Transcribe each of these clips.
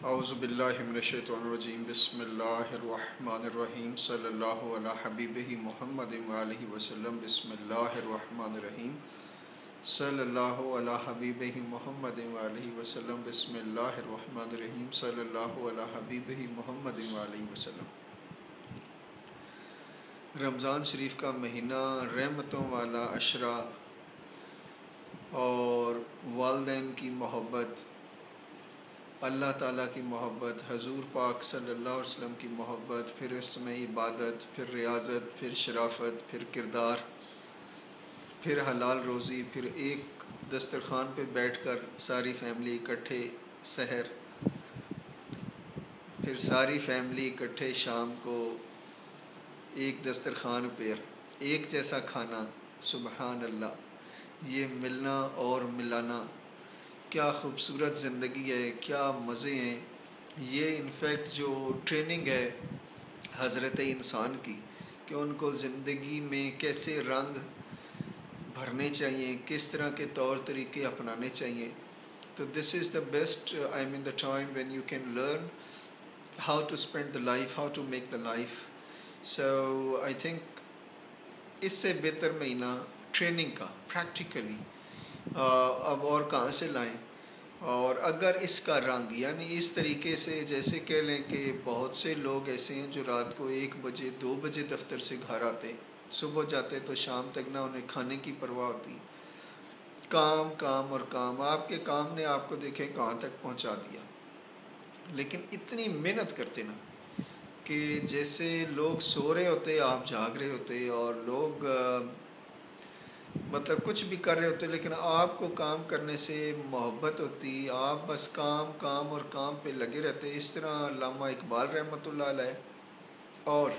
औज़ुबिल्लाहिमिनश्शैतानिर्रजीम बिस्मिल्लाहिर्रहमानिर्रहीम सल्लल्लाहु अला हबीबिही मुहम्मदिन व आलिहि वसल्लम बिस्मिल्लाहिर्रहमानिर्रहीम सल्लल्लाहु अला हबीबिही मुहम्मदिन व आलिहि वसल्लम बिस्मिल्लाहिर्रहमानिर्रहीम सल्लल्लाहु अला हबीबिही मुहम्मदिन व आलिहि वसल्लम। रमज़ान शरीफ का महीना रहमतों वाला अशरा और वालिदैन की मोहब्बत, अल्लाह ताला की मोहब्बत, हजूर पाक सल्लल्लाहु अलैहि वसल्लम की मोहब्बत, फिर इसमें इबादत, फिर रियाज़त, फिर शराफत, फिर किरदार, फिर हलाल रोज़ी, फिर एक दस्तरख़ान पे बैठकर सारी फैमिली इकट्ठे सहर, फिर सारी फैमिली इकट्ठे शाम को एक दस्तरख़ान पर एक जैसा खाना। सुबहान अल्लाह, ये मिलना और मिलाना क्या ख़ूबसूरत ज़िंदगी है, क्या मज़े हैं। ये इनफैक्ट जो ट्रेनिंग है हज़रत इंसान की कि उनको ज़िंदगी में कैसे रंग भरने चाहिए, किस तरह के तौर तरीके अपनाने चाहिए। तो this is the best I mean the time when you can learn how to spend the life, how to make the life. So I think इससे बेहतर महीना ट्रेनिंग का प्रैक्टिकली अब और कहाँ से लाएं। और अगर इसका रंग यानी इस तरीके से, जैसे कह लें कि बहुत से लोग ऐसे हैं जो रात को 1 बजे 2 बजे दफ्तर से घर आते, सुबह जाते तो शाम तक ना उन्हें खाने की परवाह होती। काम काम और काम, आपके काम ने आपको देखें कहाँ तक पहुँचा दिया। लेकिन इतनी मेहनत करते ना कि जैसे लोग सो रहे होते आप जाग रहे होते, और लोग मतलब कुछ भी कर रहे होते, लेकिन आपको काम करने से मोहब्बत होती, आप बस काम काम और काम पे लगे रहते। इस तरह अल्लामा इकबाल रहमतुल्लाह अलैह और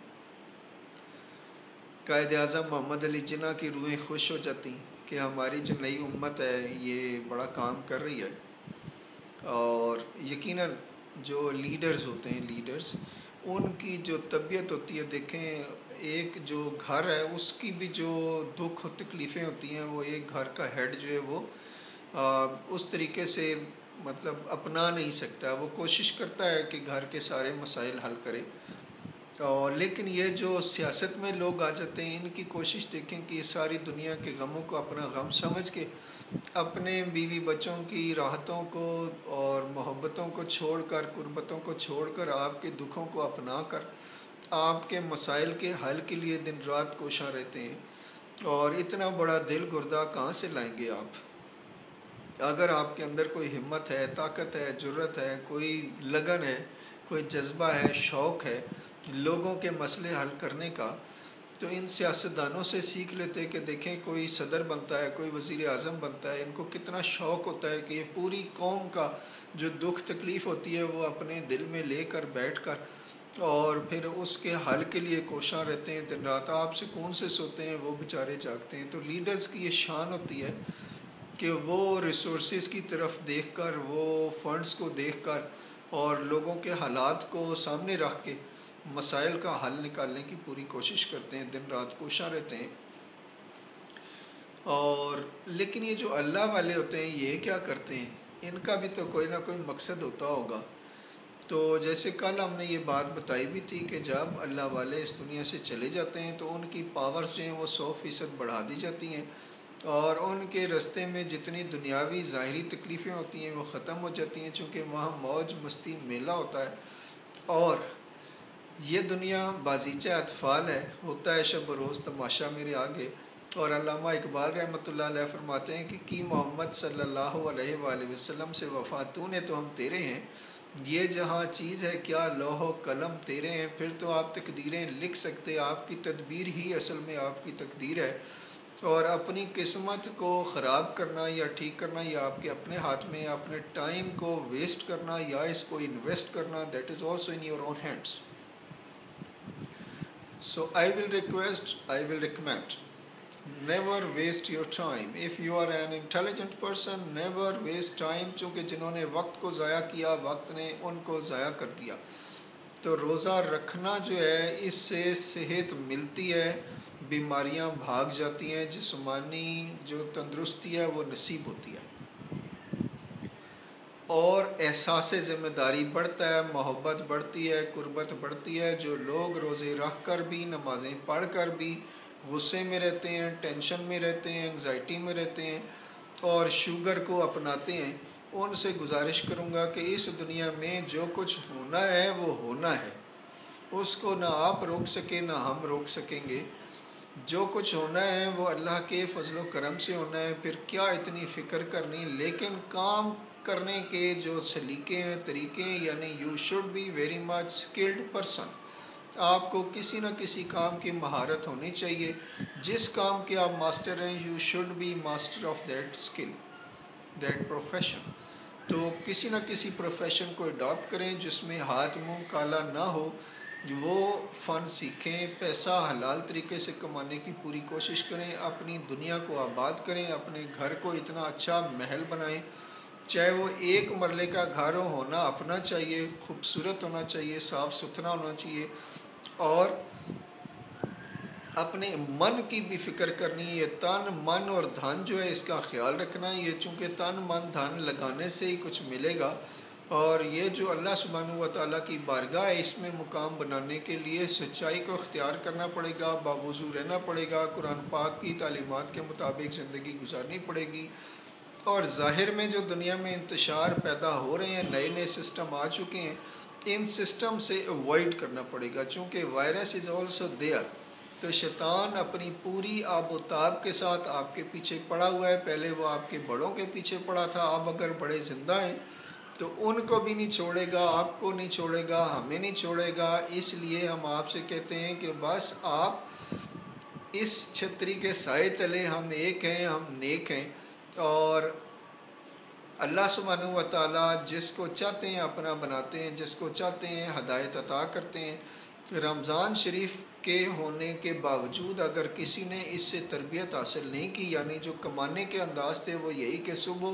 कायद आज़म मोहम्मद अली जिन्ना की रूहें खुश हो जाती कि हमारी जो नई उम्मत है ये बड़ा काम कर रही है। और यकीनन जो लीडर्स होते हैं, लीडर्स, उनकी जो तबीयत होती है, देखें एक जो घर है उसकी भी जो दुख और तकलीफ़ें होती हैं, वो एक घर का हेड जो है वो उस तरीके से मतलब अपना नहीं सकता। वो कोशिश करता है कि घर के सारे मसाइल हल करे, और लेकिन ये जो सियासत में लोग आ जाते हैं, इनकी कोशिश देखें कि सारी दुनिया के गमों को अपना गम समझ के अपने बीवी बच्चों की राहतों को और मोहब्बतों को छोड़कर, कुर्बतों को छोड़कर, आपके दुखों को अपना कर आपके मसाइल के हल के लिए दिन रात कोशा रहते हैं। और इतना बड़ा दिल गुर्दा कहाँ से लाएंगे आप? अगर आपके अंदर कोई हिम्मत है, ताकत है, जुर्रत है, कोई लगन है, कोई जज्बा है, शौक़ है लोगों के मसले हल करने का, तो इन सियासतदानों से सीख लेते कि देखें कोई सदर बनता है, कोई वज़ीर आज़म बनता है, इनको कितना शौक़ होता है कि ये पूरी कौम का जो दुख तकलीफ़ होती है वो अपने दिल में लेकर बैठ कर और फिर उसके हल के लिए कोशा रहते हैं दिन रात। आप सुकून से सोते हैं, वो बेचारे जागते हैं। तो लीडर्स की ये शान होती है कि वो रिसोर्सेज की तरफ देखकर, वो फंड्स को देखकर और लोगों के हालात को सामने रख के मसाइल का हल निकालने की पूरी कोशिश करते हैं, दिन रात कोशा रहते हैं। और लेकिन ये जो अल्लाह वाले होते हैं ये क्या करते हैं? इनका भी तो कोई ना कोई मकसद होता होगा। तो जैसे कल हमने ये बात बताई भी थी कि जब अल्लाह वाले इस दुनिया से चले जाते हैं तो उनकी पावर्स जो हैं वो 100% बढ़ा दी जाती हैं, और उनके रास्ते में जितनी दुनियावी ज़ाहिरी तकलीफ़ें होती हैं वो ख़त्म हो जाती हैं, चूँकि वहाँ मौज मस्ती मेला होता है। और ये दुनिया बाज़ीचा अतफ़ाल है, होता है शब रोज़ तमाशा मेरे आगे। और अल्लामा इकबाल रहमतुल्लाह अलैह फरमाते हैं कि की मोहम्मद सल्लल्लाहु अलैहि वसल्लम से वफ़ा तूने तो हम तेरे हैं, ये जहाँ चीज़ है क्या लौह कलम तेरे हैं। फिर तो आप तकदीरें लिख सकते, आपकी तदबीर ही असल में आपकी तकदीर है। और अपनी किस्मत को ख़राब करना या ठीक करना ये आपके अपने हाथ में है। अपने टाइम को वेस्ट करना या इसको इन्वेस्ट करना, that is also in your own hands. So I will request, I will recommend, never waste your time. If you are an intelligent person, never waste time, चूँकि जिन्होंने वक्त को ज़ाया किया वक्त ने उनको ज़ाया कर दिया। तो रोज़ा रखना जो है इससे सेहत मिलती है, बीमारियां भाग जाती हैं, जिस्मानी जो तंदुरुस्ती है वो नसीब होती है। और एहसास ज़िम्मेदारी बढ़ता है, मोहब्बत बढ़ती है, कुर्बत बढ़ती है। जो लोग रोज़े रख कर भी, नमाज़ें पढ़ कर भी गुस्से में रहते हैं, टेंशन में रहते हैं, एंग्जाइटी में रहते हैं और शुगर को अपनाते हैं, उनसे गुजारिश करूँगा कि इस दुनिया में जो कुछ होना है वो होना है, उसको ना आप रोक सके ना हम रोक सकेंगे। जो कुछ होना है वो अल्लाह के फजलो करम से होना है, फिर क्या इतनी फ़िक्र करनी। लेकिन काम करने के जो सलीके हैं, तरीके हैं, यानी you should be very much skilled person. आपको किसी न किसी काम की महारत होनी चाहिए। जिस काम के आप मास्टर हैं, you should be master of that skill, that profession. तो किसी न किसी प्रोफेशन को अडॉप्ट करें जिसमें हाथ मुंह काला ना हो। वो फ़न सीखें, पैसा हलाल तरीके से कमाने की पूरी कोशिश करें, अपनी दुनिया को आबाद करें, अपने घर को इतना अच्छा महल बनाएं, चाहे वो एक मरले का घर होना अपना चाहिए, खूबसूरत होना चाहिए, साफ़ सुथरा होना चाहिए। और अपने मन की भी फ़िक्र करनी है। तन मन और धन जो है इसका ख्याल रखना है। ये चूँकि तन मन धन लगाने से ही कुछ मिलेगा, और ये जो अल्लाह सुब्हानहू व तआला की बारगाह है, इसमें मुकाम बनाने के लिए सच्चाई को इख्तियार करना पड़ेगा, बावजू रहना पड़ेगा, कुरान पाक की तालीमात के मुताबिक ज़िंदगी गुजारनी पड़ेगी। और ज़ाहिर में जो दुनिया में इंतशार पैदा हो रहे हैं, नए नए सिस्टम आ चुके हैं, इन सिस्टम से अवॉइड करना पड़ेगा। चूँकि वायरस इज़ ऑल्सो देयर, तो शैतान अपनी पूरी आबोताब के साथ आपके पीछे पड़ा हुआ है। पहले वो आपके बड़ों के पीछे पड़ा था, अब अगर बड़े ज़िंदा हैं तो उनको भी नहीं छोड़ेगा, आपको नहीं छोड़ेगा, हमें नहीं छोड़ेगा। इसलिए हम आपसे कहते हैं कि बस आप इस छतरी के साए तले, हम एक हैं, हम नेक हैं, और अल्लाह सुब्हानहू व तआला जिसको चाहते हैं अपना बनाते हैं, जिसको चाहते हैं हदायत अता करते हैं। रमज़ान शरीफ के होने के बावजूद अगर किसी ने इससे तरबियत हासिल नहीं की, यानी जो कमाने के अंदाज थे वो यही कि सुबह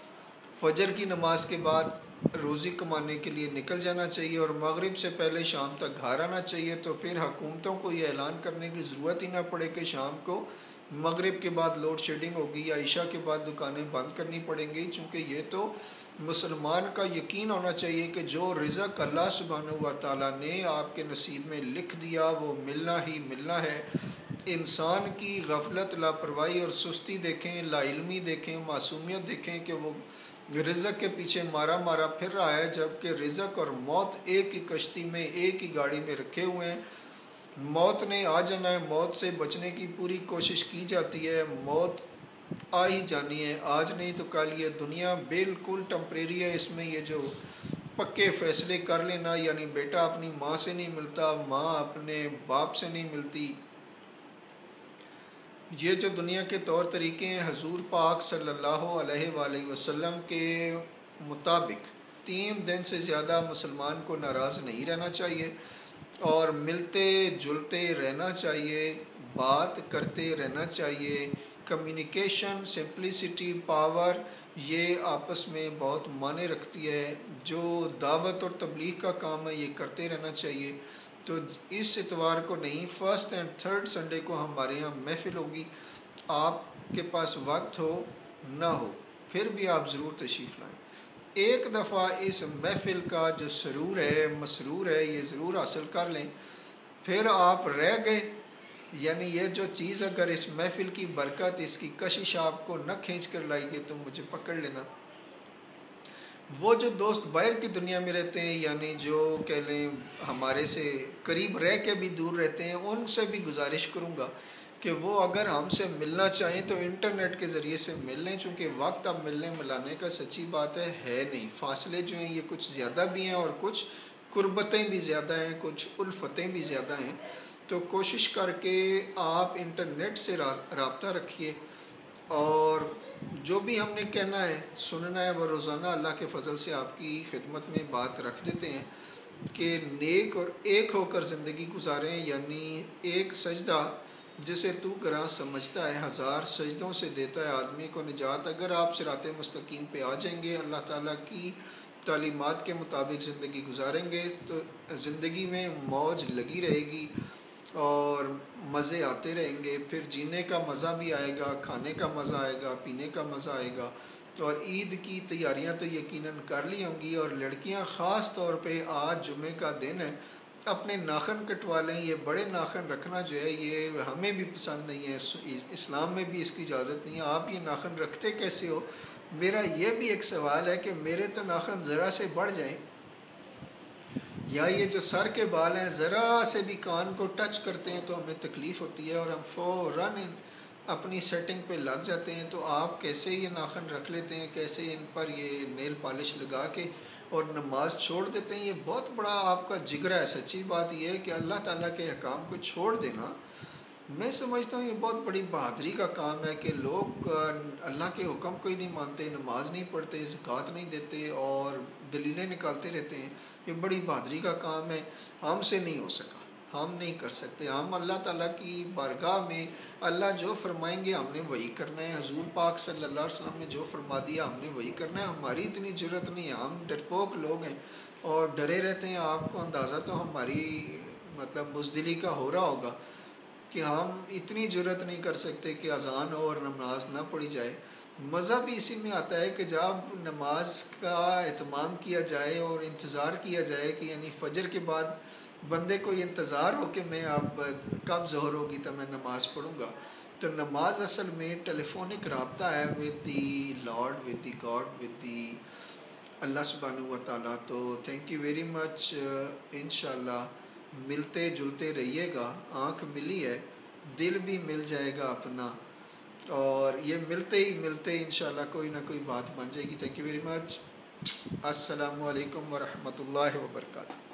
फजर की नमाज के बाद रोज़ी कमाने के लिए निकल जाना चाहिए और मगरिब से पहले शाम तक घर आना चाहिए, तो फिर हुकूमतों को ये ऐलान करने की ज़रूरत ही ना पड़े कि शाम को मगरिब के बाद लोड शेडिंग होगी या ईशा के बाद दुकानें बंद करनी पड़ेंगी। चूँकि ये तो मुसलमान का यकीन होना चाहिए कि जो रिज़्क़ अल्लाह सुब्हानहू व तआला ने आपके नसीब में लिख दिया वो मिलना ही मिलना है। इंसान की गफलत, लापरवाही और सुस्ती देखें, लाइल्मी देखें, मासूमियत देखें कि वो रिज़्क़ के पीछे मारा मारा फिर रहा है, जबकि रिज़्क़ और मौत एक ही कश्ती में, एक ही गाड़ी में रखे हुए हैं। मौत ने आ जाना है, मौत से बचने की पूरी कोशिश की जाती है। मौत आ ही जानी है, आज नहीं तो कल। ये दुनिया बिल्कुल टेम्परेरी है, इसमें ये जो पक्के फ़ैसले कर लेना, यानी बेटा अपनी माँ से नहीं मिलता, माँ अपने बाप से नहीं मिलती, ये जो दुनिया के तौर तरीके हैं, हजूर पाक सल्लल्लाहु अलैहि वसल्लम के मुताबिक 3 दिन से ज़्यादा मुसलमान को नाराज़ नहीं रहना चाहिए और मिलते जुलते रहना चाहिए, बात करते रहना चाहिए। कम्युनिकेशन, सिंप्लिसिटी, पावर, ये आपस में बहुत माने रखती है। जो दावत और तबलीग का काम है ये करते रहना चाहिए। तो इस इतवार को नहीं, फर्स्ट एंड थर्ड संडे को हमारे यहाँ महफ़िल होगी। आपके पास वक्त हो ना हो फिर भी आप ज़रूर तशरीफ़ लाएँ। एक दफ़ा इस महफ़िल का जो सरूर है, मसरूर है, ये ज़रूर हासिल कर लें। फिर आप रह गए, यानी ये जो चीज़ अगर इस महफ़िल की बरकत, इसकी कशिश आपको न खींच कर लाएगी तो मुझे पकड़ लेना। वो जो दोस्त बाहर की दुनिया में रहते हैं, यानी जो कह लें हमारे से करीब रह के भी दूर रहते हैं, उनसे भी गुजारिश करूँगा कि वो अगर हमसे मिलना चाहें तो इंटरनेट के ज़रिए से मिल लें। चूँकि वक्त अब मिलने मिलाने का सच्ची बात है नहीं। फ़ासले जो हैं ये कुछ ज़्यादा भी हैं और कुछ कुर्बतें भी ज़्यादा हैं, कुछ उल्फतें भी ज़्यादा हैं। तो कोशिश करके आप इंटरनेट से राब्ता रखिए और जो भी हमने कहना है, सुनना है, वो रोज़ाना अल्लाह के फ़ज़ल से आपकी खिदमत में बात रख देते हैं कि नेक और एक होकर ज़िंदगी गुजारें। यानी एक सजदा जिसे तू गरा समझता है, 1000 सजदों से देता है आदमी को निजात। अगर आप सिराते मुस्तकीम पे आ जाएंगे, अल्लाह ताला की तालीमात के मुताबिक ज़िंदगी गुजारेंगे, तो ज़िंदगी में मौज लगी रहेगी और मज़े आते रहेंगे। फिर जीने का मज़ा भी आएगा, खाने का मज़ा आएगा, पीने का मज़ा आएगा। और ईद की तैयारियां तो यकीनन कर ली होंगी। और लड़कियां ख़ास तौर पे आज जुमे का दिन है, अपने नाखन कटवा लें। ये बड़े नाखन रखना जो है ये हमें भी पसंद नहीं है, इस्लाम में भी इसकी इजाज़त नहीं है। आप ये नाखन रखते कैसे हो? मेरा ये भी एक सवाल है कि मेरे तो नाखन ज़रा से बढ़ जाएं, या ये जो सर के बाल हैं ज़रा से भी कान को टच करते हैं तो हमें तकलीफ़ होती है और हम फ़ौरन अपनी सेटिंग पे लग जाते हैं। तो आप कैसे ये नाखन रख लेते हैं, कैसे इन पर ये नेल पॉलिश लगा के और नमाज छोड़ देते हैं? ये बहुत बड़ा आपका जिगरा है। सच्ची बात ये है कि अल्लाह ताला के अहकाम को छोड़ देना, मैं समझता हूँ ये बहुत बड़ी बहादुरी का काम है कि लोग अल्लाह के हुक्म को ही नहीं मानते, नमाज नहीं पढ़ते, ज़कात नहीं देते और दलीलें निकालते रहते हैं। ये बड़ी बहादुरी का काम है, हमसे नहीं हो सका, हम नहीं कर सकते। हम अल्लाह ताला की बारगाह में अल्लाह जो फरमाएंगे हमने वही करना है। हजूर पाक सल्लल्लाहु अलैहि वसल्लम ने जो फरमा दिया हमने वही करना है। हमारी इतनी ज़रूरत नहीं है, हम डरपोक लोग हैं और डरे रहते हैं। आपको अंदाज़ा तो हमारी मतलब बुज़दिली का हो रहा होगा कि हम इतनी ज़रूरत नहीं कर सकते कि अज़ान हो और नमाज ना पढ़ी जाए। मज़ा भी इसी में आता है कि जब नमाज का एहतमाम किया जाए और इंतज़ार किया जाए कि यानी फ़जर के बाद बंदे को ये इंतज़ार हो कि मैं अब कब ज़ोहर होगी तो मैं नमाज़ पढ़ूँगा। तो नमाज असल में टेलीफोनिक रब्ता है with the Lord, with the God, with the Allah सुब्हानहू व तआला। तो थैंक यू वेरी मच। इंशाल्लाह मिलते जुलते रहिएगा। आँख मिली है, दिल भी मिल जाएगा अपना, और ये मिलते ही मिलते इंशाल्लाह कोई ना कोई बात बन जाएगी। Thank you very much. अस्सलामु अलैकुम व रहमतुल्लाहि व बरकातहू।